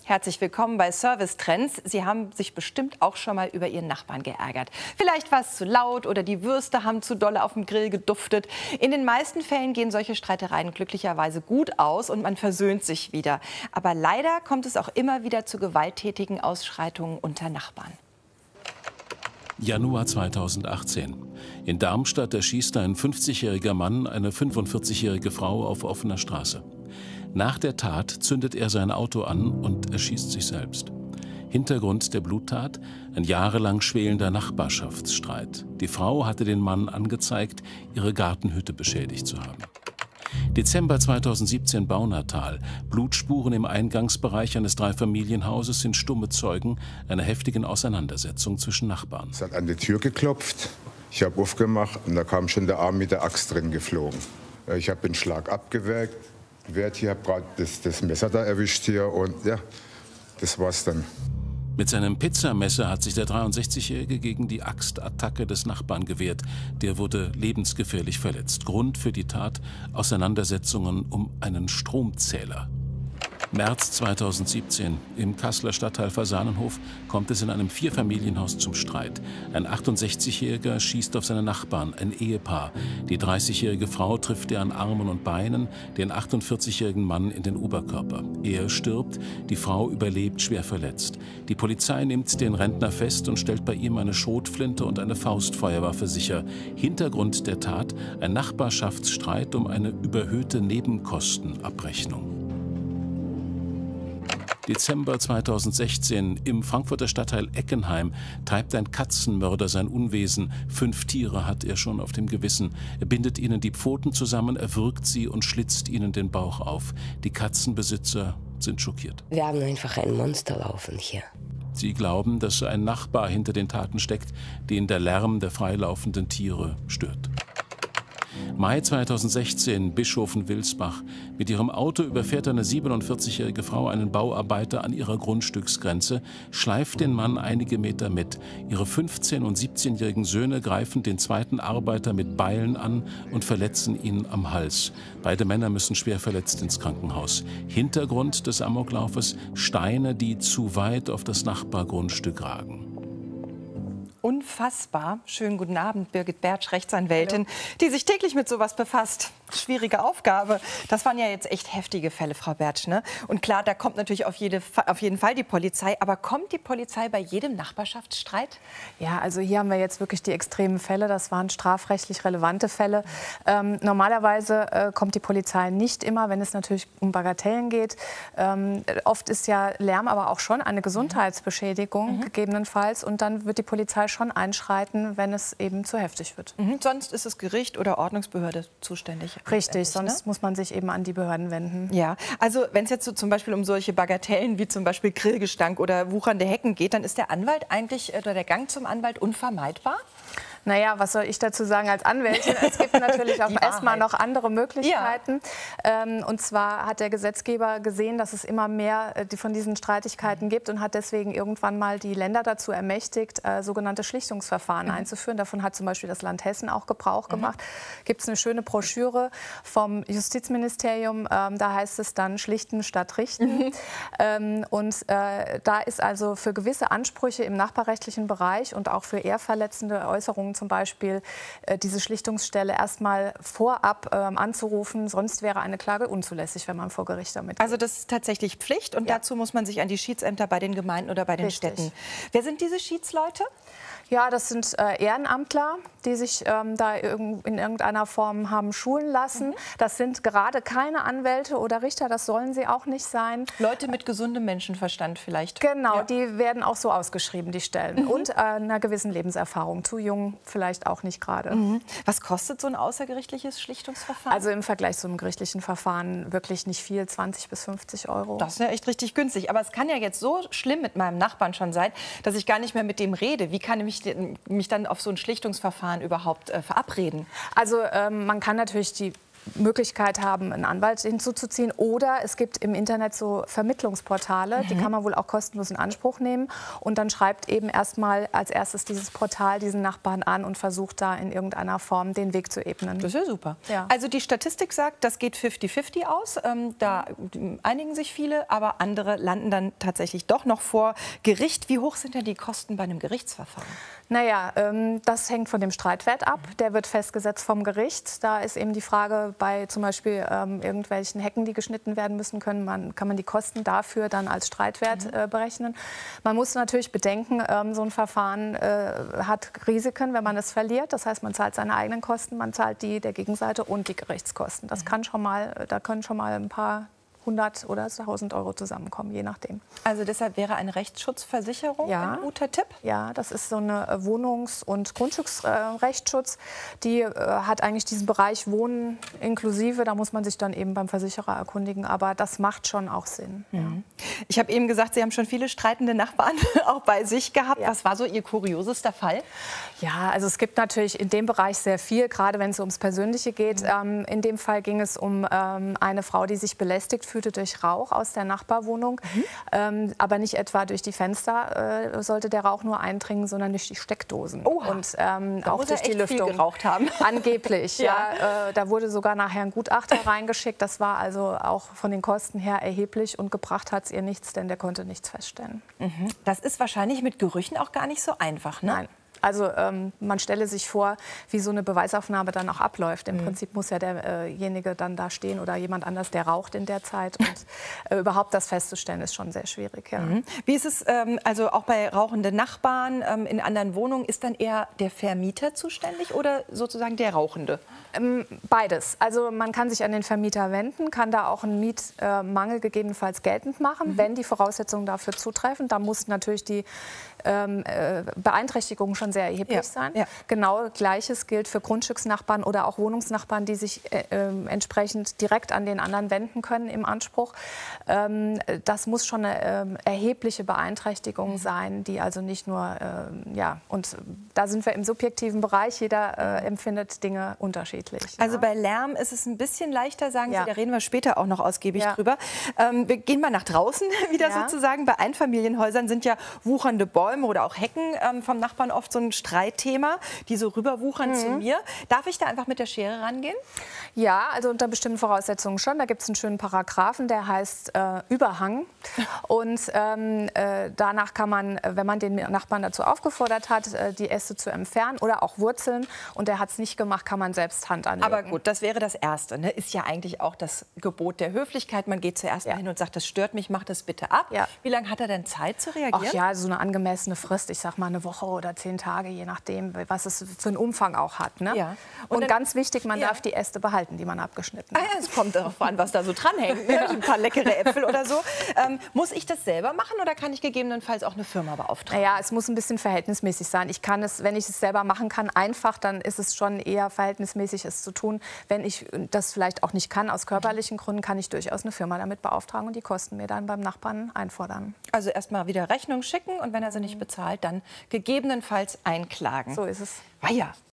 Herzlich willkommen bei Service Trends. Sie haben sich bestimmt auch schon mal über Ihren Nachbarn geärgert. Vielleicht war es zu laut oder die Würste haben zu dolle auf dem Grill geduftet. In den meisten Fällen gehen solche Streitereien glücklicherweise gut aus und man versöhnt sich wieder. Aber leider kommt es auch immer wieder zu gewalttätigen Ausschreitungen unter Nachbarn. Januar 2018. In Darmstadt erschießt ein 50-jähriger Mann eine 45-jährige Frau auf offener Straße. Nach der Tat zündet er sein Auto an und erschießt sich selbst. Hintergrund der Bluttat: ein jahrelang schwelender Nachbarschaftsstreit. Die Frau hatte den Mann angezeigt, ihre Gartenhütte beschädigt zu haben. Dezember 2017, Baunatal. Blutspuren im Eingangsbereich eines Dreifamilienhauses sind stumme Zeugen einer heftigen Auseinandersetzung zwischen Nachbarn. Es hat an die Tür geklopft. Ich habe aufgemacht und da kam schon der Arm mit der Axt drin geflogen. Ich habe den Schlag abgewehrt. Ich habe gerade das Messer da erwischt hier und ja, das war's dann. Mit seinem Pizzamesser hat sich der 63-Jährige gegen die Axtattacke des Nachbarn gewehrt. Der wurde lebensgefährlich verletzt. Grund für die Tat: Auseinandersetzungen um einen Stromzähler. März 2017. Im Kasseler Stadtteil Fasanenhof kommt es in einem Vierfamilienhaus zum Streit. Ein 68-Jähriger schießt auf seine Nachbarn, ein Ehepaar. Die 30-jährige Frau trifft er an Armen und Beinen, den 48-jährigen Mann in den Oberkörper. Er stirbt, die Frau überlebt schwer verletzt. Die Polizei nimmt den Rentner fest und stellt bei ihm eine Schrotflinte und eine Faustfeuerwaffe sicher. Hintergrund der Tat: ein Nachbarschaftsstreit um eine überhöhte Nebenkostenabrechnung. Dezember 2016. Im Frankfurter Stadtteil Eckenheim treibt ein Katzenmörder sein Unwesen. 5 Tiere hat er schon auf dem Gewissen. Er bindet ihnen die Pfoten zusammen, erwürgt sie und schlitzt ihnen den Bauch auf. Die Katzenbesitzer sind schockiert. Wir haben einfach ein Monster laufen hier. Sie glauben, dass ein Nachbar hinter den Taten steckt, den der Lärm der freilaufenden Tiere stört. Mai 2016, Bischofenwilsbach. Mit ihrem Auto überfährt eine 47-jährige Frau einen Bauarbeiter an ihrer Grundstücksgrenze, schleift den Mann einige Meter mit. Ihre 15- und 17-jährigen Söhne greifen den zweiten Arbeiter mit Beilen an und verletzen ihn am Hals. Beide Männer müssen schwer verletzt ins Krankenhaus. Hintergrund des Amoklaufes: Steine, die zu weit auf das Nachbargrundstück ragen. Unfassbar. Schönen guten Abend, Birgit Bertsch, Rechtsanwältin, die sich täglich mit sowas befasst. Schwierige Aufgabe. Das waren ja jetzt echt heftige Fälle, Frau Bertsch, ne? Und klar, da kommt natürlich auf jeden Fall die Polizei. Aber kommt die Polizei bei jedem Nachbarschaftsstreit? Ja, also hier haben wir jetzt wirklich die extremen Fälle. Das waren strafrechtlich relevante Fälle. Normalerweise kommt die Polizei nicht immer, wenn es natürlich um Bagatellen geht. Oft ist ja Lärm aber auch schon eine Gesundheitsbeschädigung gegebenenfalls. Und dann wird die Polizei schon einschreiten, wenn es eben zu heftig wird. Sonst ist das Gericht oder Ordnungsbehörde zuständig. Richtig, sonst muss man sich eben an die Behörden wenden. Ja, also wenn es jetzt so zum Beispiel um solche Bagatellen wie zum Beispiel Grillgestank oder wuchernde Hecken geht, dann ist der Anwalt eigentlich oder der Gang zum Anwalt unvermeidbar? Naja, was soll ich dazu sagen als Anwältin? Es gibt natürlich auch erstmal noch andere Möglichkeiten. Ja. Und zwar hat der Gesetzgeber gesehen, dass es immer mehr von diesen Streitigkeiten gibt und hat deswegen irgendwann mal die Länder dazu ermächtigt, sogenannte Schlichtungsverfahren einzuführen. Davon hat zum Beispiel das Land Hessen auch Gebrauch gemacht. Gibt es eine schöne Broschüre vom Justizministerium, da heißt es dann Schlichten statt Richten. Da ist also für gewisse Ansprüche im nachbarrechtlichen Bereich und auch für ehrverletzende Äußerungen zum Beispiel diese Schlichtungsstelle erstmal vorab anzurufen. Sonst wäre eine Klage unzulässig, wenn man vor Gericht damit geht. Also das ist tatsächlich Pflicht und dazu muss man sich an die Schiedsämter bei den Gemeinden oder bei den Städten. Wer sind diese Schiedsleute? Ja, das sind Ehrenamtler, die sich da in irgendeiner Form haben schulen lassen. Das sind gerade keine Anwälte oder Richter, das sollen sie auch nicht sein. Leute mit gesundem Menschenverstand vielleicht. Genau, ja. Die werden auch so ausgeschrieben, die Stellen. Und einer gewissen Lebenserfahrung. Zu jung vielleicht auch nicht gerade. Was kostet so ein außergerichtliches Schlichtungsverfahren? Also im Vergleich zu einem gerichtlichen Verfahren wirklich nicht viel, 20 bis 50 Euro. Das ist ja echt richtig günstig. Aber es kann ja jetzt so schlimm mit meinem Nachbarn schon sein, dass ich gar nicht mehr mit dem rede. Wie kann ich mich dann auf so ein Schlichtungsverfahren überhaupt verabreden? Also man kann natürlich die Möglichkeit haben, einen Anwalt hinzuzuziehen. Oder es gibt im Internet so Vermittlungsportale, die kann man wohl auch kostenlos in Anspruch nehmen. Und dann schreibt eben erstmal als erstes dieses Portal diesen Nachbarn an und versucht da in irgendeiner Form den Weg zu ebnen. Das ist ja super. Ja. Also die Statistik sagt, das geht 50-50 aus. Da einigen sich viele, aber andere landen dann tatsächlich doch noch vor Gericht. Wie hoch sind denn die Kosten bei einem Gerichtsverfahren? Naja, das hängt von dem Streitwert ab. Der wird festgesetzt vom Gericht. Da ist eben die Frage, bei zum Beispiel irgendwelchen Hecken, die geschnitten werden müssen, kann man die Kosten dafür dann als Streitwert berechnen. Man muss natürlich bedenken, so ein Verfahren hat Risiken, wenn man es verliert. Das heißt, man zahlt seine eigenen Kosten, man zahlt die der Gegenseite und die Gerichtskosten. Das kann schon mal, da können schon mal ein paar 100 oder 1000 Euro zusammenkommen, je nachdem. Also deshalb wäre eine Rechtsschutzversicherung Ja. ein guter Tipp? Ja, das ist so eine Wohnungs- und Grundstücksrechtsschutz. Die hat eigentlich diesen Bereich Wohnen inklusive. Da muss man sich dann eben beim Versicherer erkundigen. Aber das macht schon auch Sinn. Ja. Ich habe eben gesagt, Sie haben schon viele streitende Nachbarn auch bei sich gehabt. Ja. Was war so Ihr kuriosester Fall? Ja, also es gibt natürlich in dem Bereich sehr viel, gerade wenn es ums Persönliche geht. In dem Fall ging es um eine Frau, die sich belästigt fühlte durch Rauch aus der Nachbarwohnung. Aber nicht etwa durch die Fenster sollte der Rauch nur eindringen, sondern durch die Steckdosen. Oha. Und Da auch muss durch er die echt viel Lüftung. geraucht haben. Angeblich, Ja. ja. Da wurde sogar nachher ein Gutachter reingeschickt. Das war also auch von den Kosten her erheblich. Und gebracht hat es ihr nichts, denn der konnte nichts feststellen. Das ist wahrscheinlich mit Gerüchen auch gar nicht so einfach, ne? Nein. Also man stelle sich vor, wie so eine Beweisaufnahme dann auch abläuft. Im Prinzip muss ja derjenige dann da stehen oder jemand anders, der raucht in der Zeit. Und überhaupt das festzustellen, ist schon sehr schwierig. Ja. Wie ist es also auch bei rauchenden Nachbarn in anderen Wohnungen? Ist dann eher der Vermieter zuständig oder sozusagen der Rauchende? Beides. Also man kann sich an den Vermieter wenden, kann da auch einen Mietmangel gegebenenfalls geltend machen, wenn die Voraussetzungen dafür zutreffen. Da muss natürlich die Beeinträchtigung schon sehr erheblich sein. Ja. Genau Gleiches gilt für Grundstücksnachbarn oder auch Wohnungsnachbarn, die sich entsprechend direkt an den anderen wenden können im Anspruch. Das muss schon eine erhebliche Beeinträchtigung sein, die also nicht nur, ja, und da sind wir im subjektiven Bereich, jeder empfindet Dinge unterschiedlich. Also ja. bei Lärm ist es ein bisschen leichter, sagen Ja. Sie, da reden wir später auch noch ausgiebig Ja. drüber. Wir gehen mal nach draußen wieder Ja. sozusagen. Bei Einfamilienhäusern sind ja wuchernde Bäume oder auch Hecken vom Nachbarn oft so ein Streitthema, die so rüberwuchern zu mir. Darf ich da einfach mit der Schere rangehen? Ja, also unter bestimmten Voraussetzungen schon. Da gibt es einen schönen Paragraphen, der heißt Überhang. Und danach kann man, wenn man den Nachbarn dazu aufgefordert hat, die Äste zu entfernen oder auch Wurzeln, und der hat es nicht gemacht, kann man selbst Hand anlegen. Aber gut, das wäre das Erste. Ne? Ist ja eigentlich auch das Gebot der Höflichkeit. Man geht zuerst mal hin und sagt, das stört mich, mach das bitte ab. Ja. Wie lange hat er denn Zeit zu reagieren? Ach ja, so eine angemessene Frist, ich sag mal eine Woche oder 10 Tage, je nachdem, was es für einen Umfang auch hat. Ne? Ja. Und dann, ganz wichtig, man darf die Äste behalten, die man abgeschnitten hat. Ah ja, es kommt darauf an, was da so dranhängt. Ne? Ein paar leckere Äpfel oder so. Muss ich das selber machen oder kann ich gegebenenfalls auch eine Firma beauftragen? Naja, es muss ein bisschen verhältnismäßig sein. Ich kann es, wenn ich es selber machen kann, einfach, dann ist es schon eher verhältnismäßig, es zu tun. Wenn ich das vielleicht auch nicht kann, aus körperlichen Gründen, kann ich durchaus eine Firma damit beauftragen und die Kosten mir dann beim Nachbarn einfordern. Also erstmal wieder Rechnung schicken und wenn er sie nicht bezahlt, dann gegebenenfalls einklagen. So ist es. Ah ja.